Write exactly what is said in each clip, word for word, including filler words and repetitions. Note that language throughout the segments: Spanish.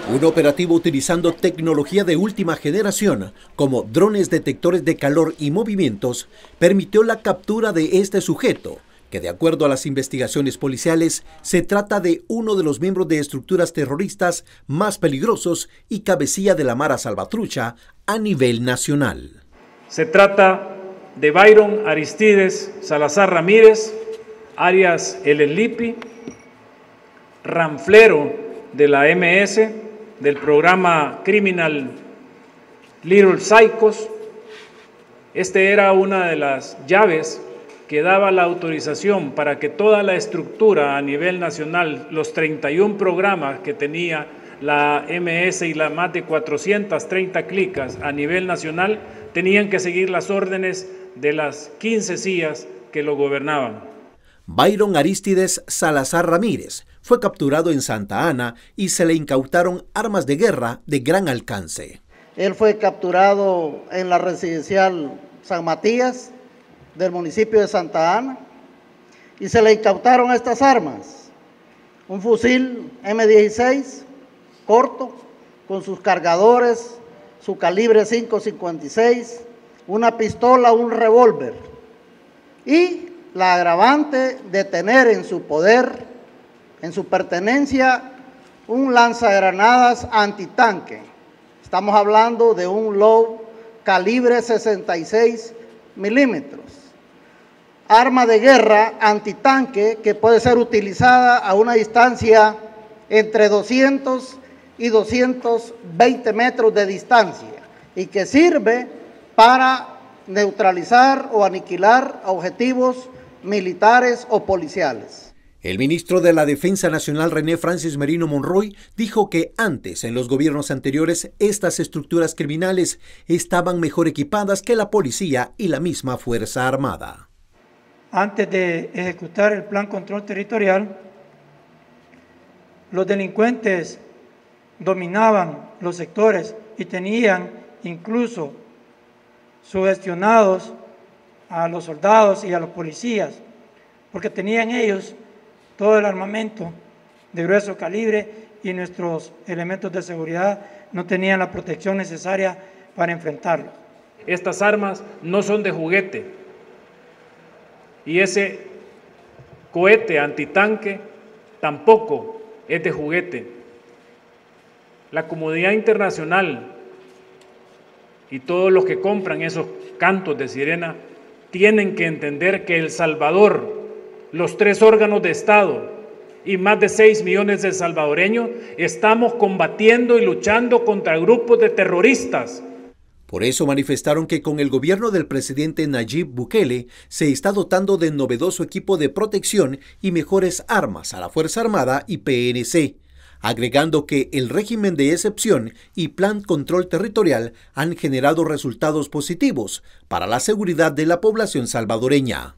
Un operativo utilizando tecnología de última generación, como drones detectores de calor y movimientos, permitió la captura de este sujeto, que de acuerdo a las investigaciones policiales, se trata de uno de los miembros de estructuras terroristas más peligrosos y cabecilla de la Mara Salvatrucha a nivel nacional. Se trata de Byron Aristides Salazar Ramírez, alias El Elipi, ranflero de la eme ese, del programa Criminal Little Psychos. Este era una de las llaves que daba la autorización para que toda la estructura a nivel nacional, los treinta y un programas que tenía la eme ese y las más de cuatrocientas treinta clicas a nivel nacional, tenían que seguir las órdenes de las quince C I As que lo gobernaban. Byron Aristides Salazar Ramírez fue capturado en Santa Ana y se le incautaron armas de guerra de gran alcance. Él fue capturado en la residencial San Matías del municipio de Santa Ana y se le incautaron estas armas: un fusil eme dieciséis corto con sus cargadores, su calibre cinco cincuenta y seis, una pistola, un revólver y la agravante de tener en su poder, en su pertenencia, un lanzagranadas antitanque. Estamos hablando de un Low calibre sesenta y seis milímetros. Arma de guerra antitanque que puede ser utilizada a una distancia entre doscientos y doscientos veinte metros de distancia y que sirve para neutralizar o aniquilar objetivos militares o policiales. El ministro de la Defensa Nacional, René Francis Merino Monroy, dijo que antes, en los gobiernos anteriores, estas estructuras criminales estaban mejor equipadas que la policía y la misma Fuerza Armada. Antes de ejecutar el Plan Control Territorial, los delincuentes dominaban los sectores y tenían incluso sugestionados a los soldados y a los policías, porque tenían ellos todo el armamento de grueso calibre y nuestros elementos de seguridad no tenían la protección necesaria para enfrentarlos. Estas armas no son de juguete y ese cohete antitanque tampoco es de juguete. La comunidad internacional y todos los que compran esos cantos de sirena tienen que entender que El Salvador, los tres órganos de Estado y más de seis millones de salvadoreños estamos combatiendo y luchando contra grupos de terroristas. Por eso manifestaron que con el gobierno del presidente Nayib Bukele se está dotando de novedoso equipo de protección y mejores armas a la Fuerza Armada y pe ene ce, agregando que el régimen de excepción y plan control territorial han generado resultados positivos para la seguridad de la población salvadoreña.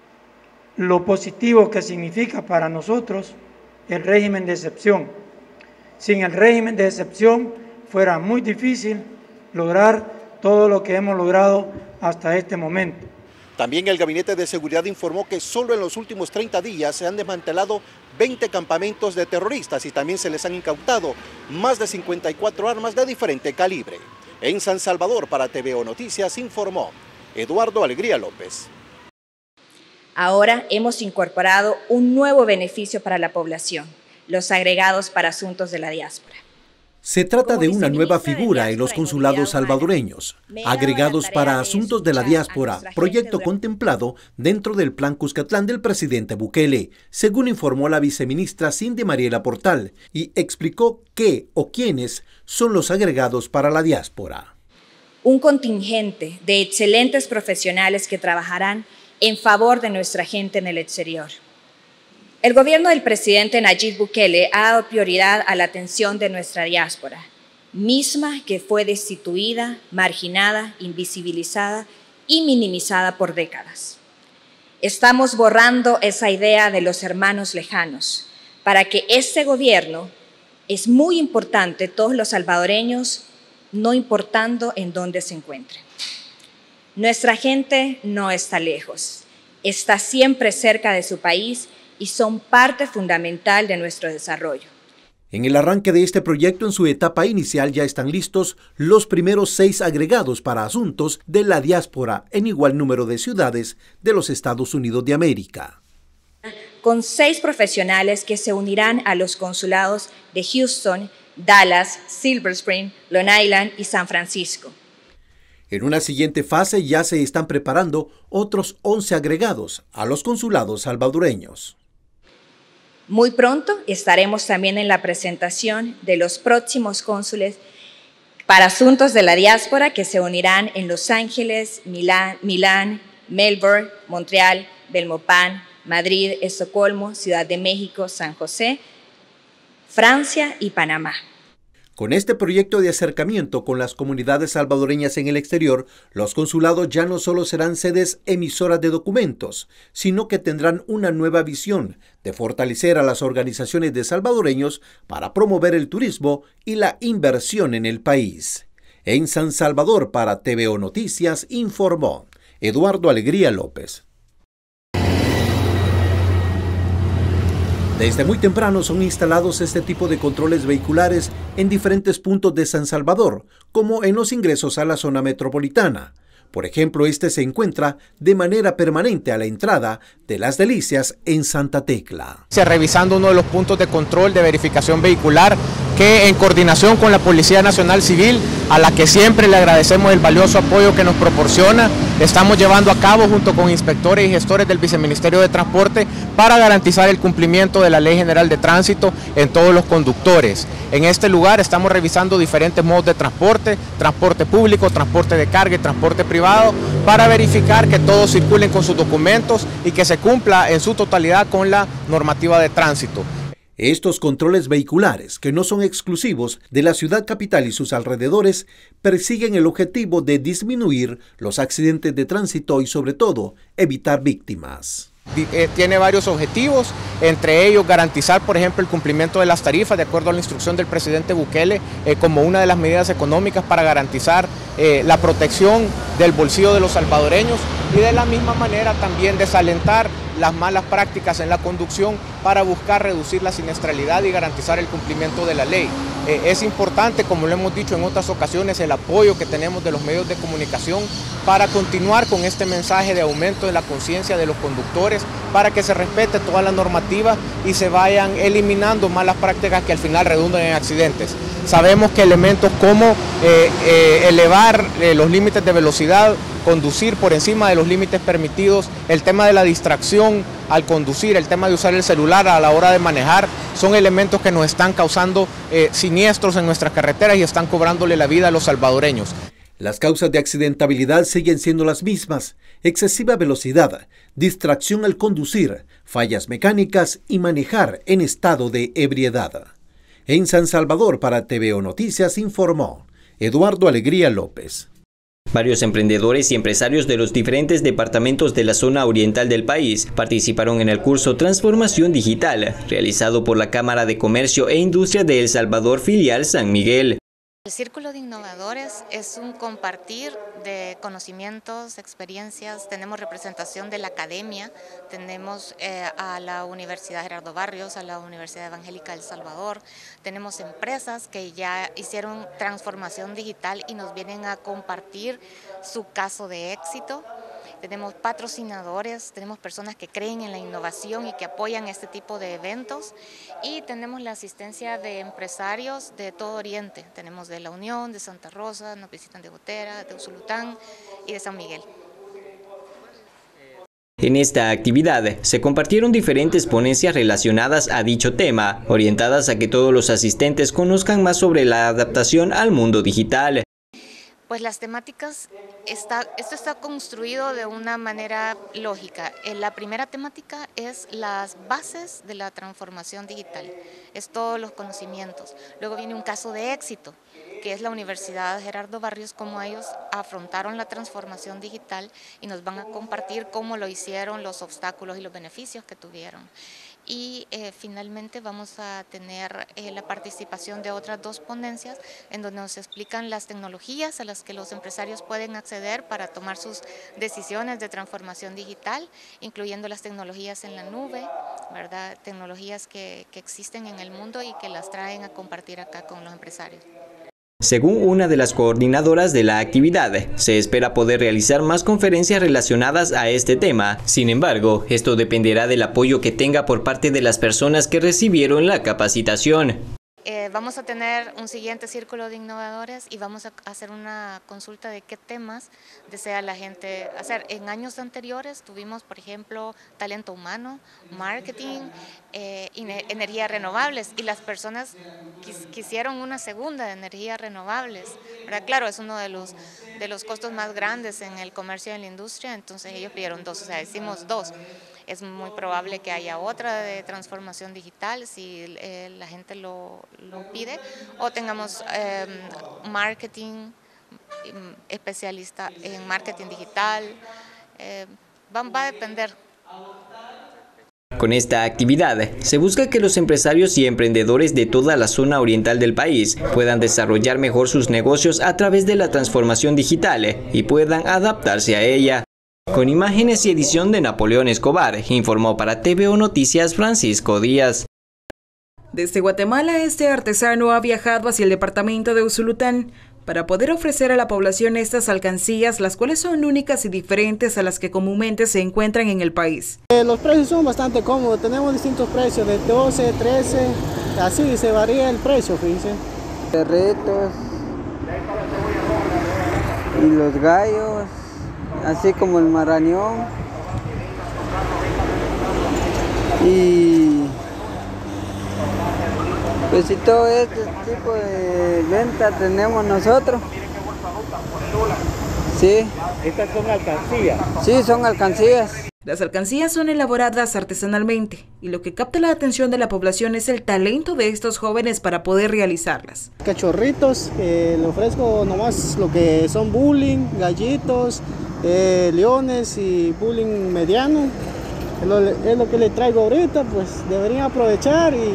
Lo positivo que significa para nosotros el régimen de excepción. Sin el régimen de excepción fuera muy difícil lograr todo lo que hemos logrado hasta este momento. También el Gabinete de Seguridad informó que solo en los últimos treinta días se han desmantelado veinte campamentos de terroristas y también se les han incautado más de cincuenta y cuatro armas de diferente calibre. En San Salvador, para T V O Noticias, informó Eduardo Alegría López. Ahora hemos incorporado un nuevo beneficio para la población, los agregados para asuntos de la diáspora. Se trata de una nueva figura en los consulados salvadoreños, agregados para asuntos de la diáspora, proyecto contemplado dentro del Plan Cuscatlán del presidente Bukele, según informó la viceministra Cindy Mariela Portal, y explicó qué o quiénes son los agregados para la diáspora. Un contingente de excelentes profesionales que trabajarán en favor de nuestra gente en el exterior. El gobierno del presidente Nayib Bukele ha dado prioridad a la atención de nuestra diáspora, misma que fue destituida, marginada, invisibilizada y minimizada por décadas. Estamos borrando esa idea de los hermanos lejanos. Para que este gobierno es muy importante todos los salvadoreños, no importando en dónde se encuentren. Nuestra gente no está lejos, está siempre cerca de su país y son parte fundamental de nuestro desarrollo. En el arranque de este proyecto, en su etapa inicial, ya están listos los primeros seis agregados para asuntos de la diáspora en igual número de ciudades de los Estados Unidos de América. Con seis profesionales que se unirán a los consulados de Houston, Dallas, Silver Spring, Long Island y San Francisco. En una siguiente fase ya se están preparando otros once agregados a los consulados salvadoreños. Muy pronto estaremos también en la presentación de los próximos cónsules para asuntos de la diáspora que se unirán en Los Ángeles, Milán, Milán, Melbourne, Montreal, Belmopán, Madrid, Estocolmo, Ciudad de México, San José, Francia y Panamá. Con este proyecto de acercamiento con las comunidades salvadoreñas en el exterior, los consulados ya no solo serán sedes emisoras de documentos, sino que tendrán una nueva visión de fortalecer a las organizaciones de salvadoreños para promover el turismo y la inversión en el país. En San Salvador, para T V O Noticias, informó Eduardo Alegría López. Desde muy temprano son instalados este tipo de controles vehiculares en diferentes puntos de San Salvador, como en los ingresos a la zona metropolitana. Por ejemplo, este se encuentra de manera permanente a la entrada de Las Delicias en Santa Tecla. Se revisando uno de los puntos de control de verificación vehicular que en coordinación con la Policía Nacional Civil, a la que siempre le agradecemos el valioso apoyo que nos proporciona, estamos llevando a cabo junto con inspectores y gestores del Viceministerio de Transporte para garantizar el cumplimiento de la Ley General de Tránsito en todos los conductores. En este lugar estamos revisando diferentes modos de transporte, transporte público, transporte de carga y transporte privado, para verificar que todos circulen con sus documentos y que se cumpla en su totalidad con la normativa de tránsito. Estos controles vehiculares, que no son exclusivos de la ciudad capital y sus alrededores, persiguen el objetivo de disminuir los accidentes de tránsito y, sobre todo, evitar víctimas. Tiene varios objetivos, entre ellos garantizar, por ejemplo, el cumplimiento de las tarifas de acuerdo a la instrucción del presidente Bukele, eh, como una de las medidas económicas para garantizar eh, la protección del bolsillo de los salvadoreños, y de la misma manera también desalentar las malas prácticas en la conducción para buscar reducir la siniestralidad y garantizar el cumplimiento de la ley. Eh, es importante, como lo hemos dicho en otras ocasiones, el apoyo que tenemos de los medios de comunicación para continuar con este mensaje de aumento de la conciencia de los conductores, para que se respete toda la normativa y se vayan eliminando malas prácticas que al final redundan en accidentes. Sabemos que elementos como eh, eh, elevar eh, los límites de velocidad, conducir por encima de los límites permitidos, el tema de la distracción al conducir, el tema de usar el celular a la hora de manejar, son elementos que nos están causando eh, siniestros en nuestras carreteras y están cobrándole la vida a los salvadoreños. Las causas de accidentabilidad siguen siendo las mismas: excesiva velocidad, distracción al conducir, fallas mecánicas y manejar en estado de ebriedad. En San Salvador, para T V O Noticias, informó Eduardo Alegría López. Varios emprendedores y empresarios de los diferentes departamentos de la zona oriental del país participaron en el curso Transformación Digital, realizado por la Cámara de Comercio e Industria de El Salvador, filial San Miguel. El Círculo de Innovadores es un compartir de conocimientos, experiencias. Tenemos representación de la academia, tenemos eh, a la Universidad Gerardo Barrios, a la Universidad Evangélica del Salvador, tenemos empresas que ya hicieron transformación digital y nos vienen a compartir su caso de éxito. Tenemos patrocinadores, tenemos personas que creen en la innovación y que apoyan este tipo de eventos, y tenemos la asistencia de empresarios de todo Oriente. Tenemos de La Unión, de Santa Rosa, nos visitan de Gotera, de Usulután y de San Miguel. En esta actividad se compartieron diferentes ponencias relacionadas a dicho tema, orientadas a que todos los asistentes conozcan más sobre la adaptación al mundo digital. Pues las temáticas, está, esto está construido de una manera lógica. La primera temática es las bases de la transformación digital, es todos los conocimientos. Luego viene un caso de éxito, que es la Universidad Gerardo Barrios, cómo ellos afrontaron la transformación digital y nos van a compartir cómo lo hicieron, los obstáculos y los beneficios que tuvieron. y eh, finalmente vamos a tener eh, la participación de otras dos ponencias en donde nos explican las tecnologías a las que los empresarios pueden acceder para tomar sus decisiones de transformación digital, incluyendo las tecnologías en la nube, ¿verdad? Tecnologías que, que existen en el mundo y que las traen a compartir acá con los empresarios. Según una de las coordinadoras de la actividad, se espera poder realizar más conferencias relacionadas a este tema. Sin embargo, esto dependerá del apoyo que tenga por parte de las personas que recibieron la capacitación. Eh, vamos a tener un siguiente círculo de innovadores y vamos a hacer una consulta de qué temas desea la gente hacer. En años anteriores tuvimos, por ejemplo, talento humano, marketing, eh, energías renovables, y las personas quis quisieron una segunda de energías renovables, ¿verdad? Claro, es uno de los, de los costos más grandes en el comercio y en la industria, entonces ellos pidieron dos, o sea, hicimos dos. Es muy probable que haya otra de transformación digital si eh, la gente lo, lo pide, o tengamos eh, marketing, especialista en marketing digital, eh, va, va a depender. Con esta actividad, se busca que los empresarios y emprendedores de toda la zona oriental del país puedan desarrollar mejor sus negocios a través de la transformación digital y puedan adaptarse a ella. Con imágenes y edición de Napoleón Escobar, informó para T V O Noticias Francisco Díaz. Desde Guatemala, este artesano ha viajado hacia el departamento de Usulután para poder ofrecer a la población estas alcancías, las cuales son únicas y diferentes a las que comúnmente se encuentran en el país. Eh, los precios son bastante cómodos, tenemos distintos precios, de doce, trece, así se varía el precio, fíjense. Perritos y los gallos, así como el marañón, y pues si todo este tipo de venta tenemos nosotros. Sí. ¿Estas son alcancías? Sí, son alcancías. Las alcancías son elaboradas artesanalmente y lo que capta la atención de la población es el talento de estos jóvenes para poder realizarlas. Cachorritos, eh, le ofrezco nomás lo que son bullying, gallitos, eh, leones y bullying mediano. Es lo, es lo que le traigo ahorita, pues deberían aprovechar y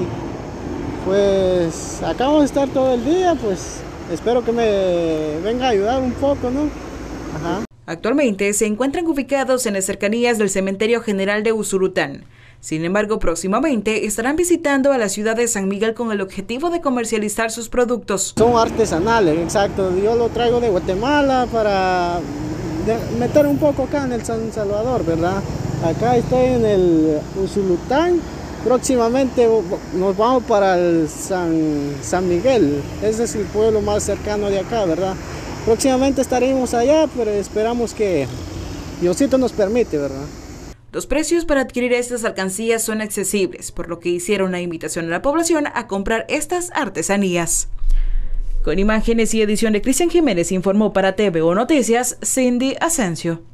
pues acá vamos a estar todo el día, pues espero que me venga a ayudar un poco, ¿no? Ajá. Actualmente se encuentran ubicados en las cercanías del Cementerio General de Usulután. Sin embargo, próximamente estarán visitando a la ciudad de San Miguel con el objetivo de comercializar sus productos. Son artesanales, exacto. Yo lo traigo de Guatemala para meter un poco acá en el San Salvador, ¿verdad? Acá estoy en el Usulután. Próximamente nos vamos para el San, San Miguel. Ese es el pueblo más cercano de acá, ¿verdad? Próximamente estaremos allá, pero esperamos que Diosito nos permite, ¿verdad? Los precios para adquirir estas alcancías son accesibles, por lo que hicieron una invitación a la población a comprar estas artesanías. Con imágenes y edición de Cristian Jiménez, informó para T V O Noticias Cindy Asensio.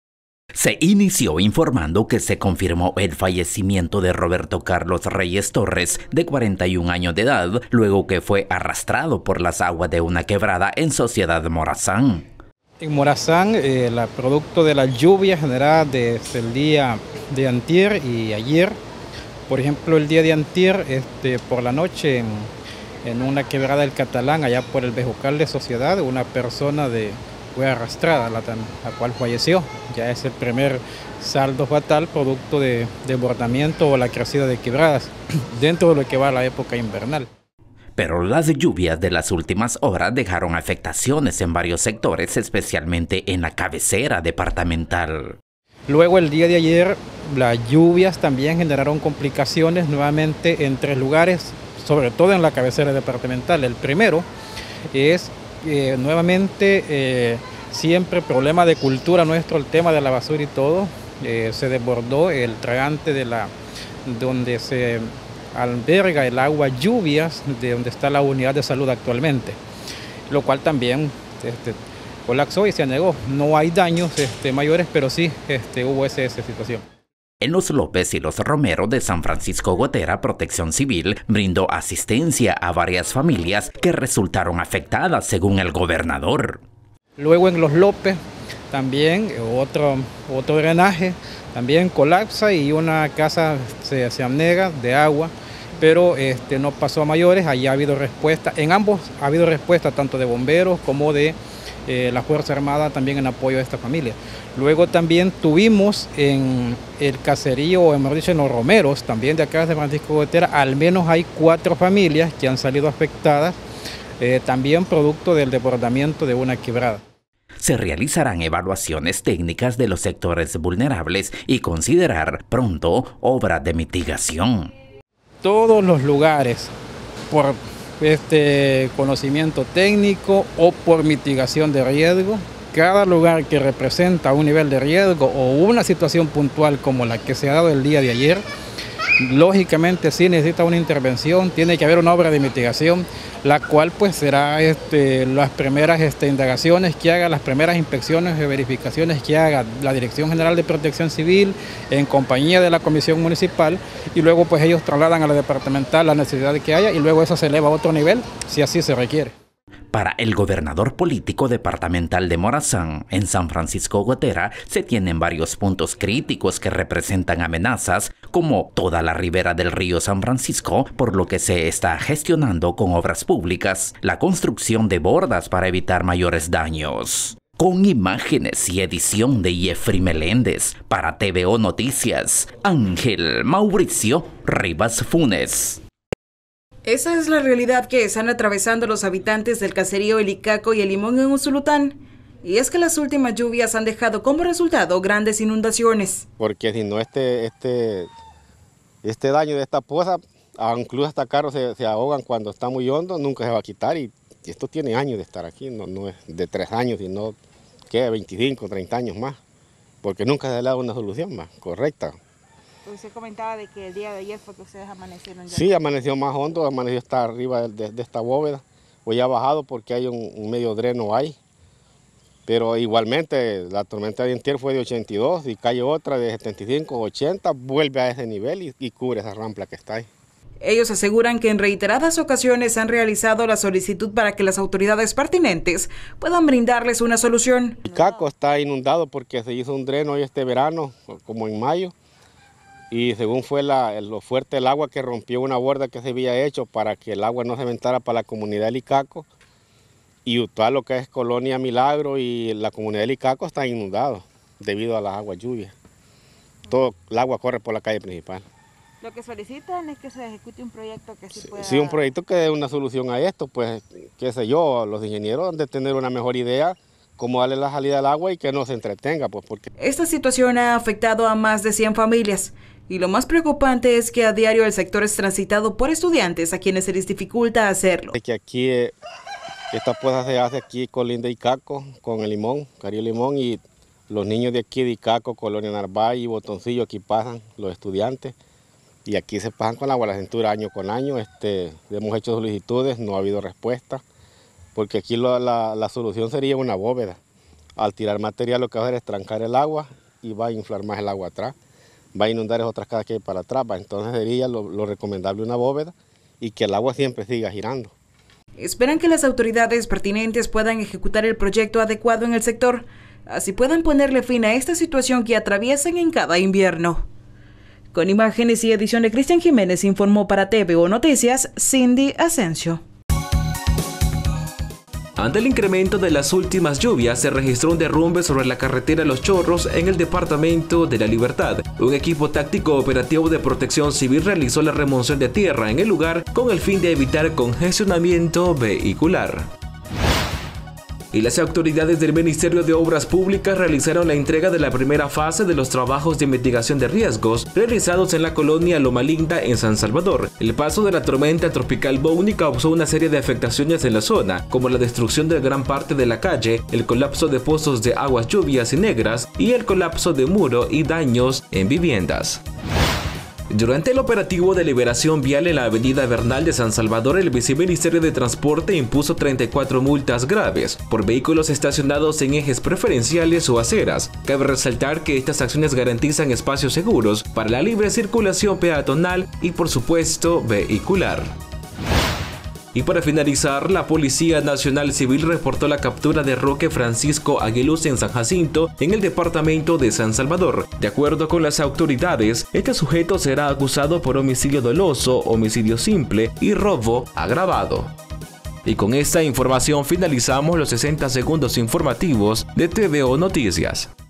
Se inició informando que se confirmó el fallecimiento de Roberto Carlos Reyes Torres, de cuarenta y un años de edad, luego que fue arrastrado por las aguas de una quebrada en Sociedad Morazán. En Morazán, eh, la producto de las lluvias generadas desde el día de antier y ayer, por ejemplo el día de antier, este, por la noche en, en una quebrada del Catalán, allá por el Bejucal de Sociedad, una persona de fue arrastrada, la, la cual falleció. Ya es el primer saldo fatal producto de desbordamiento o la crecida de quebradas dentro de lo que va a la época invernal. Pero las lluvias de las últimas horas dejaron afectaciones en varios sectores, especialmente en la cabecera departamental. Luego el día de ayer las lluvias también generaron complicaciones nuevamente en tres lugares, sobre todo en la cabecera departamental. El primero es Eh, nuevamente eh, siempre problema de cultura nuestro, el tema de la basura y todo, eh, se desbordó el tragante de la donde se alberga el agua lluvias, de donde está la unidad de salud actualmente, lo cual también este, colapsó y se anegó. No hay daños este, mayores, pero sí este, hubo esa, esa situación. En Los López y Los Romero de San Francisco Gotera, Protección Civil brindó asistencia a varias familias que resultaron afectadas, según el gobernador. Luego en Los López también otro, otro drenaje también colapsa y una casa se, se anega de agua, pero este, no pasó a mayores. Allí ha habido respuesta, en ambos ha habido respuesta tanto de bomberos como de eh, la Fuerza Armada también en apoyo a esta familia. Luego también tuvimos en el caserío, o mejor dicho en los romeros, también de acá de Francisco Gotera, al menos hay cuatro familias que han salido afectadas, eh, también producto del desbordamiento de una quebrada. Se realizarán evaluaciones técnicas de los sectores vulnerables y considerar pronto obras de mitigación. Todos los lugares, por este conocimiento técnico o por mitigación de riesgo, cada lugar que representa un nivel de riesgo o una situación puntual como la que se ha dado el día de ayer, lógicamente sí necesita una intervención, tiene que haber una obra de mitigación, la cual pues será este, las primeras este, indagaciones que haga, las primeras inspecciones y verificaciones que haga la Dirección General de Protección Civil en compañía de la Comisión Municipal, y luego pues ellos trasladan a la departamental la necesidad que haya y luego eso se eleva a otro nivel si así se requiere. Para el gobernador político departamental de Morazán, en San Francisco Gotera, se tienen varios puntos críticos que representan amenazas, como toda la ribera del río San Francisco, por lo que se está gestionando con obras públicas la construcción de bordas para evitar mayores daños. Con imágenes y edición de Jeffrey Meléndez, para T V O Noticias, Ángel Mauricio Rivas Funes. Esa es la realidad que están atravesando los habitantes del caserío El Icaco y El Limón en Usulután. Y es que las últimas lluvias han dejado como resultado grandes inundaciones. Porque si no este, este, este daño de esta poza, incluso hasta carros se, se ahogan cuando está muy hondo, nunca se va a quitar. Y, y esto tiene años de estar aquí, no, no es de tres años, sino que veinticinco, treinta años más. Porque nunca se le ha dado una solución más correcta. Usted comentaba de que el día de ayer fue que ustedes amanecieron ya. Sí, amaneció más hondo, amaneció hasta arriba de, de esta bóveda. Hoy ha bajado porque hay un, un medio dreno ahí. Pero igualmente la tormenta de antier fue de ochenta y dos y cae otra de setenta y cinco, ochenta, vuelve a ese nivel y, y cubre esa rampla que está ahí. Ellos aseguran que en reiteradas ocasiones han realizado la solicitud para que las autoridades pertinentes puedan brindarles una solución. El Icaco está inundado porque se hizo un dreno hoy este verano, como en mayo. Y según fue la, lo fuerte el agua que rompió una borda que se había hecho para que el agua no se aventara para la comunidad del Icaco. Y todo lo que es Colonia Milagro y la comunidad del Icaco están inundados debido a las aguas lluvias. Todo el agua corre por la calle principal. Lo que solicitan es que se ejecute un proyecto que sí, sí pueda... Sí, un proyecto que dé una solución a esto, pues qué sé yo, los ingenieros han de tener una mejor idea cómo darle la salida al agua y que no se entretenga, pues porque... Esta situación ha afectado a más de cien familias. Y lo más preocupante es que a diario el sector es transitado por estudiantes a quienes se les dificulta hacerlo. Es que aquí, eh, esta poza se hace aquí con Linda Icaco, con el Limón, Cario Limón, y los niños de aquí de Icaco, Colonia Narváez y Botoncillo, aquí pasan los estudiantes. Y aquí se pasan con la agua a la cintura año con año. Este, hemos hecho solicitudes, no ha habido respuesta, porque aquí lo, la, la solución sería una bóveda. Al tirar material lo que va a hacer es trancar el agua y va a inflar más el agua atrás. Va a inundar esas otras casas que hay para atrás, entonces sería lo, lo recomendable una bóveda y que el agua siempre siga girando. Esperan que las autoridades pertinentes puedan ejecutar el proyecto adecuado en el sector, así puedan ponerle fin a esta situación que atraviesan en cada invierno. Con imágenes y edición de Cristian Jiménez informó para T V O Noticias, Cindy Asensio. Ante el incremento de las últimas lluvias, se registró un derrumbe sobre la carretera Los Chorros en el departamento de La Libertad. Un equipo táctico operativo de protección civil realizó la remoción de tierra en el lugar con el fin de evitar congestionamiento vehicular. Y las autoridades del Ministerio de Obras Públicas realizaron la entrega de la primera fase de los trabajos de mitigación de riesgos realizados en la colonia Loma Linda en San Salvador. El paso de la tormenta tropical Bonnie causó una serie de afectaciones en la zona, como la destrucción de gran parte de la calle, el colapso de pozos de aguas lluvias y negras y el colapso de muro y daños en viviendas. Durante el operativo de liberación vial en la avenida Bernal de San Salvador, el Viceministerio de Transporte impuso treinta y cuatro multas graves por vehículos estacionados en ejes preferenciales o aceras. Cabe resaltar que estas acciones garantizan espacios seguros para la libre circulación peatonal y, por supuesto, vehicular. Y para finalizar, la Policía Nacional Civil reportó la captura de Roque Francisco Aguiluz en San Jacinto, en el departamento de San Salvador. De acuerdo con las autoridades, este sujeto será acusado por homicidio doloso, homicidio simple y robo agravado. Y con esta información finalizamos los sesenta segundos informativos de T V O Noticias.